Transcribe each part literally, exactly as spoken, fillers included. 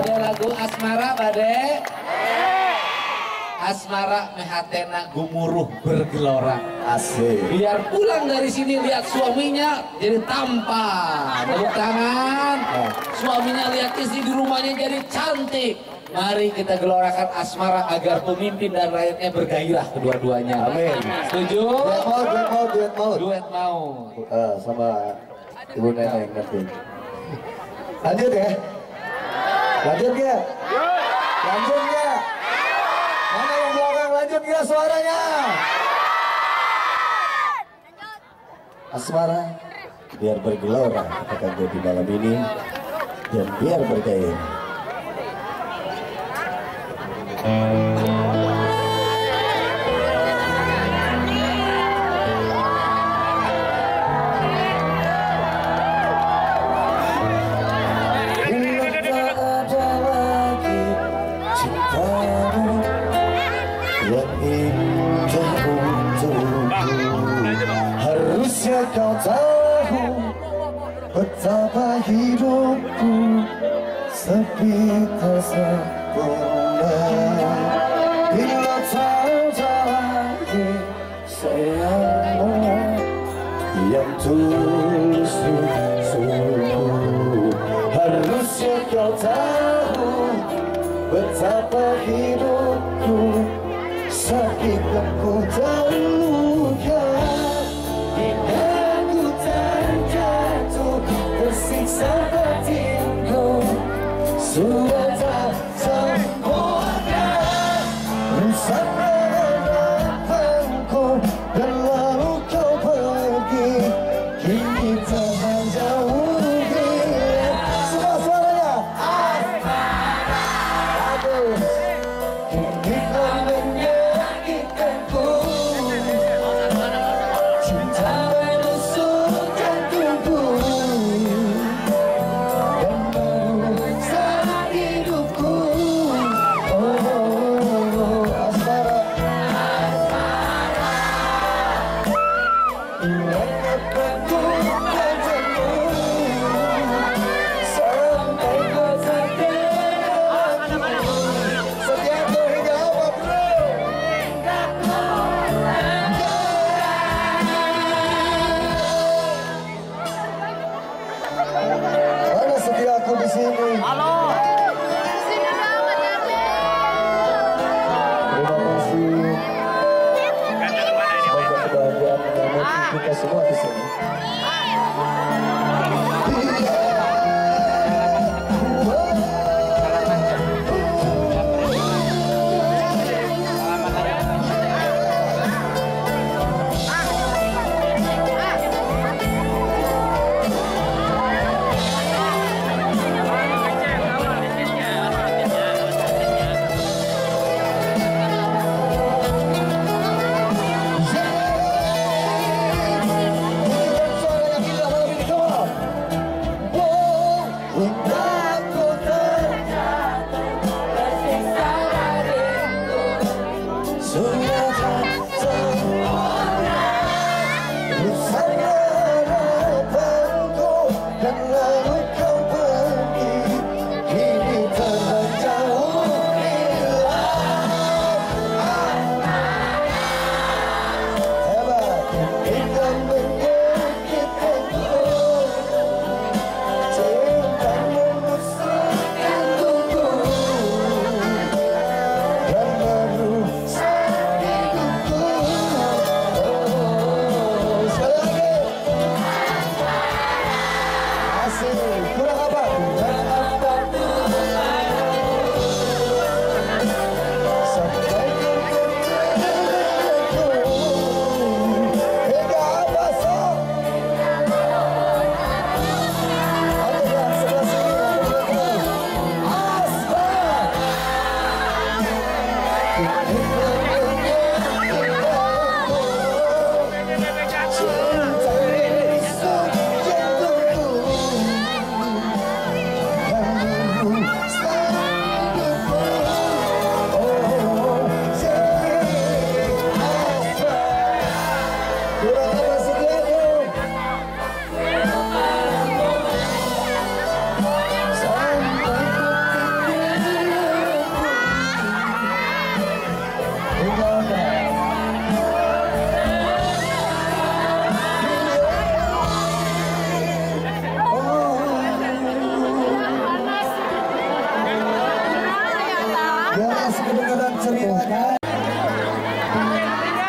Bade lagu asmara bade. Asmara mehatena gumuruh bergelora. Asik. Biar pulang dari sini lihat suaminya jadi tampan. Tepuk tangan. Suaminya lihat istri di rumahnya jadi cantik. Mari kita gelorakan asmara agar pemimpin dan rakyatnya bergairah kedua-duanya. Amin. Setuju? Duet mau, duet mau, duet mau. Duet mau. Uh, sama ibu nenek nanti. Lanjut ya. Lanjut ya. Lanjut ya. Mana yang belakang lanjut ya suaranya? Asmara biar bergelora akan jadi malam ini dan biar bergairah. Harusnya kau tahu betapa hidupku sepi tak sempurna bila tak lagi sayangmu yang tulus sungguh. Harusnya kau tahu betapa hidupku sakit dan ku terluka. Aku terjatuh tersiksa batinku sudah tak sempurna. Rusak harapanku dan lalu kau pergi. Kini tak jauh semua suaranya. Aduh. Kini kau menyakitkanku. Sakit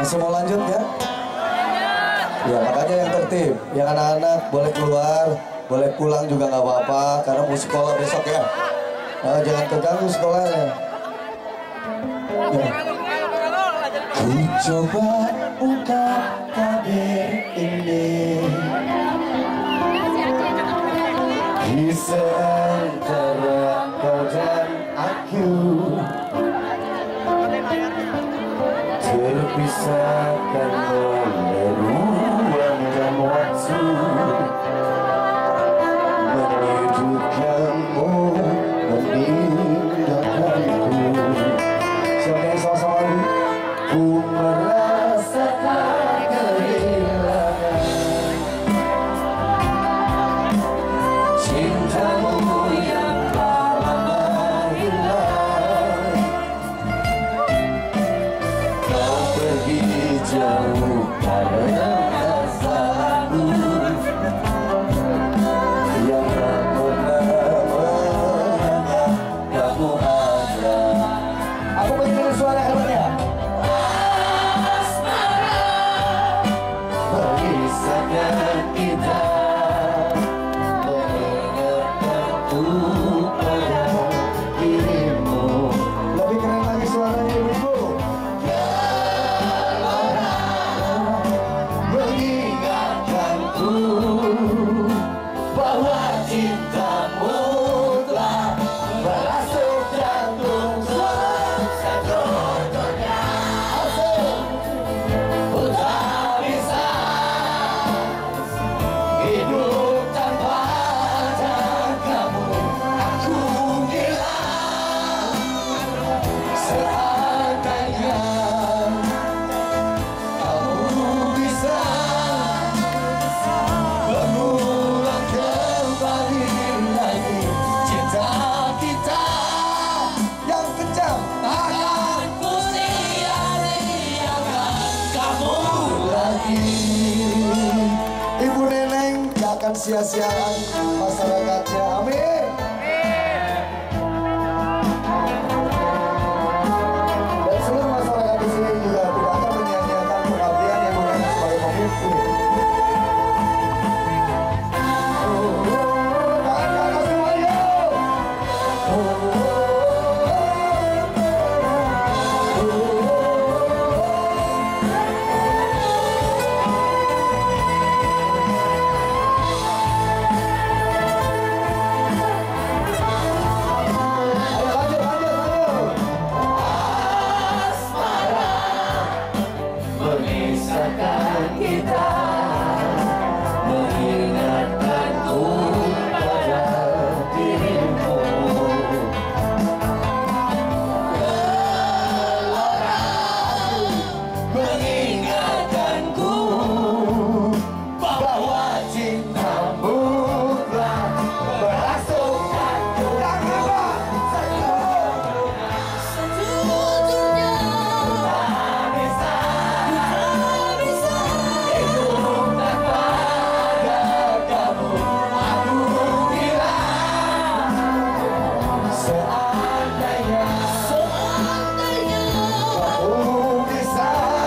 Masih mau lanjut ya? Ya makanya yang tertib, yang anak-anak boleh keluar, boleh pulang juga nggak apa-apa karena mau sekolah besok ya. Nah, jangan terganggu sekolahnya. Ya. Ku coba ungkap tabir ini, kisah antara kau dan aku, terpisahkan oleh ruang dan waktu, menyudutkanmu, meninggalkanku. Siapa yang sama-sama lagi? Ku merasakan kehilangan cintamu yang lama hilang. Kau pergi jauh karena salahku yang tak pernah menganggap kamu ada. Aku pengen suara hebatnya. Memisahkan kita, mengingatkanku pada dirimu. Lebih keren lagi suaranya ibu. Mengingatkanku bahwa cintamu telah merasuk jantung satu-satunya. Ku tak bisa hidup tanpa ada kamu. Aku bilang seandainya kamu bisa mengulang kembali lagi cinta kita yang kencang. Takkan ku sia-siakan kamu lagi. Ibu Neneng gak akan sia-siakan masyarakatnya. Amin. Dan seluruh masyarakat di sini juga tidak akan menyia-nyiakan pengabdian Ibu Neneng sebagai pemimpin. Memisahkan kita, mengingatkanku pada dirimu. Mengingatkanku bahwa cintamu telah merasuk jantung satu-satunya. Tak bisa hidup tanpa ada kamu. Aku bilang seandainya kamu bisa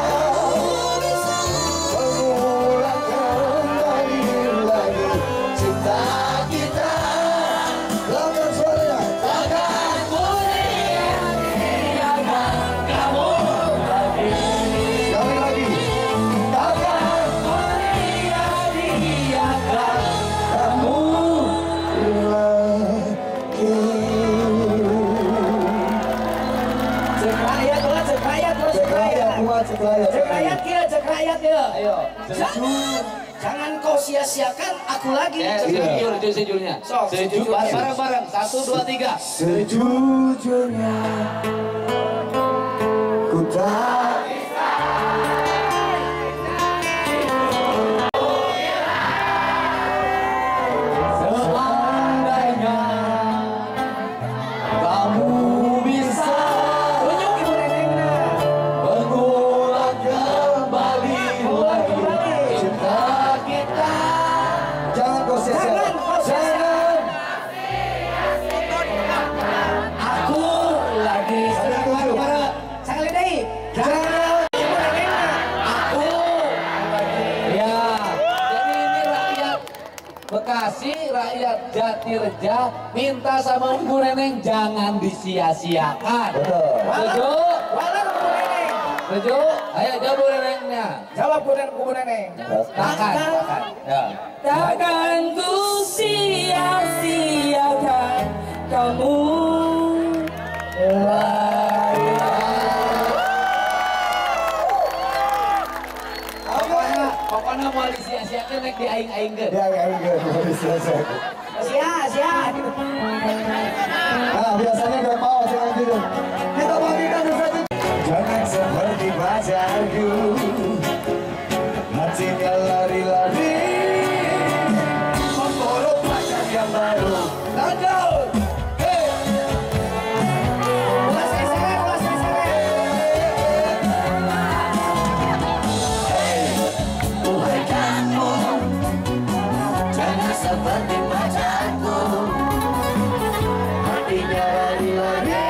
mengulang kembali lagi cinta kita. Lakukan suaranya. Takkan ku sia-siakan kamu lagi. Sekali lagi. Takkan ku sia-siakan kamu lagi. Cek rakyat, ulah cek rakyat, ulah cek rakyat. Kuat setelah Cek rakyat ya, cek rakyat ya. Ayo. Jangan, jangan kau sia-siakan aku lagi. Eh, sejujur, itu sejujurnya. Sok, Sejujur, sejujurnya. bareng-bareng. Satu, dua, tiga. Sejujurnya ku tak seandainya kamu bisa Tunjuk Ibu Nenengnya. mengulang kembali lagi cinta kita. Jangan kau sia-siakan. Jangan kau sia-siakan. Jangan. Aku lagi. minta sama Bu Neneng jangan disia-siakan. Betul. Setuju? Walar Bu Neneng. Setuju? Ayo jawab Bu Nenengnya. Jawab Bu Neneng, Bu Neneng. Tahan, tahan. Ya. Takkan ku sia-siakan kamu. Pokoknya, pokoknya mau disia-siakan naik di aing-aingkeun. Ya, ya, ya, selesai. Sia, sia. Nah, biasanya gak mau jangan gitu. Kita bagikan saja. Jangan seperti pacarku, hatinya lari-lari, memburu pacar yang baru. Lanjut. Hey. Ulas seret, ulas seret. Wahai kamu, jangan seperti pacarku, hatinya lari-lari,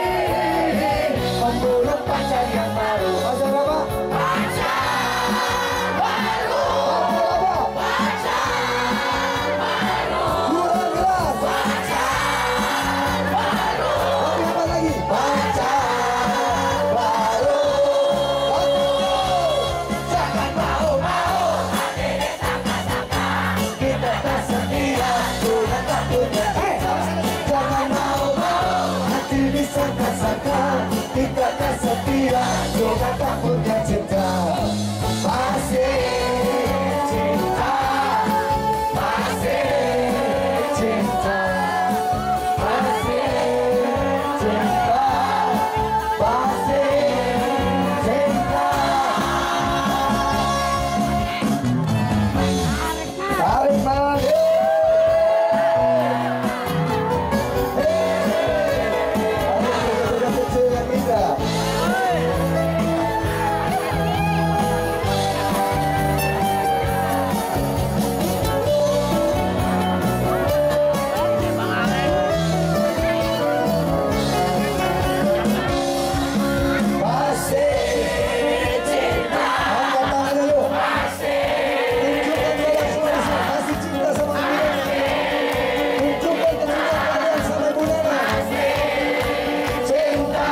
memburu pacar yang baru. Pacar apa? Pacar baru. Pacar apa? Kurang keras. Pacar baru. Lebih apa lagi? Pacar baru. Jangan mau-mau hati disangka-sangka, kita tak setia, sudah tak punya cinta. Jangan mau-mau hati disangka-sangka, kita tak setia, sudah tak punya cinta. Masih cinta, masih cinta, masih cinta, masih cinta. Tarik man. Ada kecil yang indah. Masih cinta. Angkat tangannya yuk. Tunjukkan pada semua masih cinta sama Bu Neneng. Tunjukkan kecintaan kalian sama Bu Neneng. Cinta.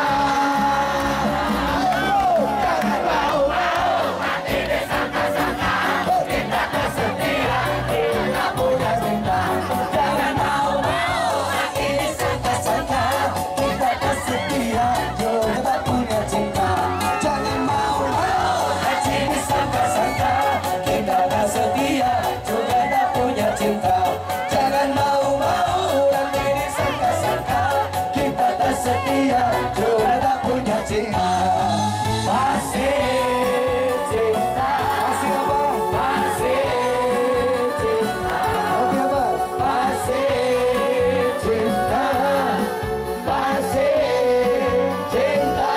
Ayo, jangan mau-mau hati disangka-sangka, kita tak setia, kita tak punya cinta. Jangan mau-mau hati disangka-sangka, kita tak setia, juga tak punya cinta. Jangan mau-mau hati disangka-sangka, kita tak setia, juga tak punya cinta. Jangan mau-mau hati disangka-sangka, kita tak setia, juga tak punya cinta. Masih cinta. Masih apa? Masih cinta. Masih apa? Masih cinta. Masih cinta.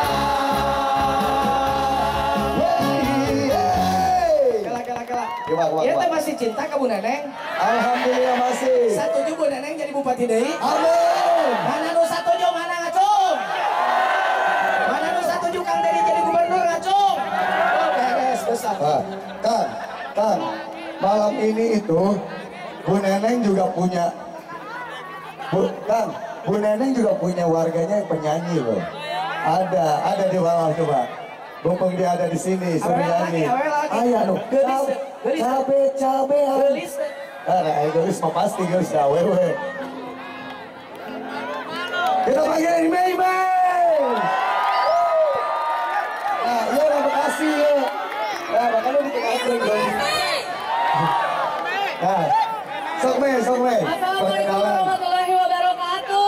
Yeay, yeay. Kela, kela, kela. Gimana, gimana, Iya teh gimana? masih cinta ke Bu Neneng. Alhamdulillah masih. Satuju Bu Neneng jadi bupati deui. Amin. Mana nu satuju mana ngacung? Mana nu satuju Kang Dedi jadi gubernur ngacung? Oh beres besar. Nah, Kang, Kang, malam ini itu Bu Neneng juga punya, Bu, Kang, Bu Neneng juga punya warganya yang penyanyi loh. Ada, ada di bawah coba. Mumpung dia ada di sini, suruh Awe nyanyi. lagi, awe lagi. Ayo, anu, Gelis, gelis. cabe, cabe, Gelis. Nah, gelis mah pasti gelis dah, wewe. Kita panggil Mei Mei. Nah, iya orang Bekasi ya. Nah, makanya di tengah gelis. Nah, sok Mei, sok Mei. Assalamualaikum Perkenalan. warahmatullahi wabarakatuh.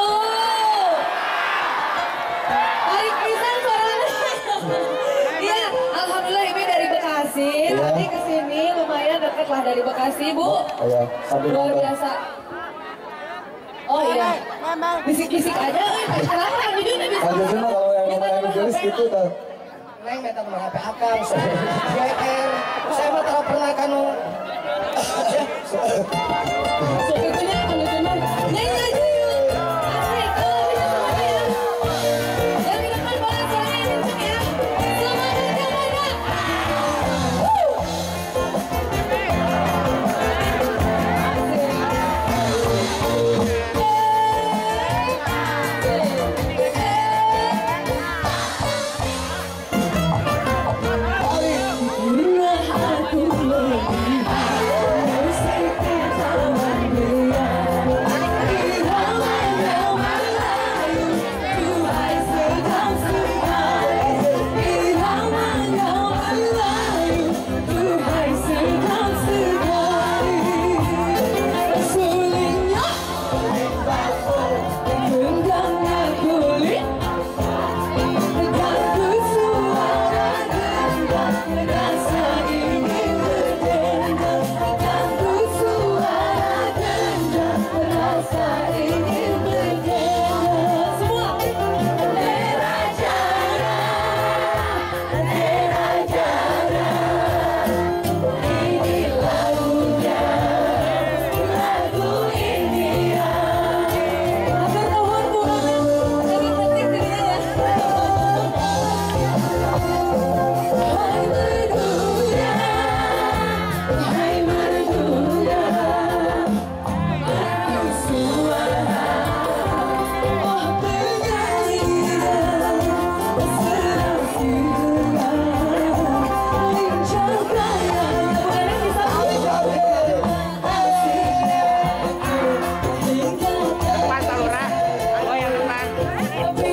Tarik pisan suaranya. Iya, alhamdulillah ini dari Bekasi. Iya. Tadi kesini lumayan deket lah dari Bekasi, Bu. Oh ya, sambil Luar nonton. biasa. Oh iya, bisik-bisik aja. eh, Kenapa kan jujur nih bisa? Aja cuma kalau yang Minta ngomong nomor gelis H P, gitu no? tuh. Neng minta nomor H P akang. G R. Saya mah tahu pernah kanu. So itunya kalau cuman nyanyi aja yuk. Asik, kalau bisa semuanya. Yang di depan boleh suaranya kenceng ya. Semangat, semangat. Woo! Asik. Oke.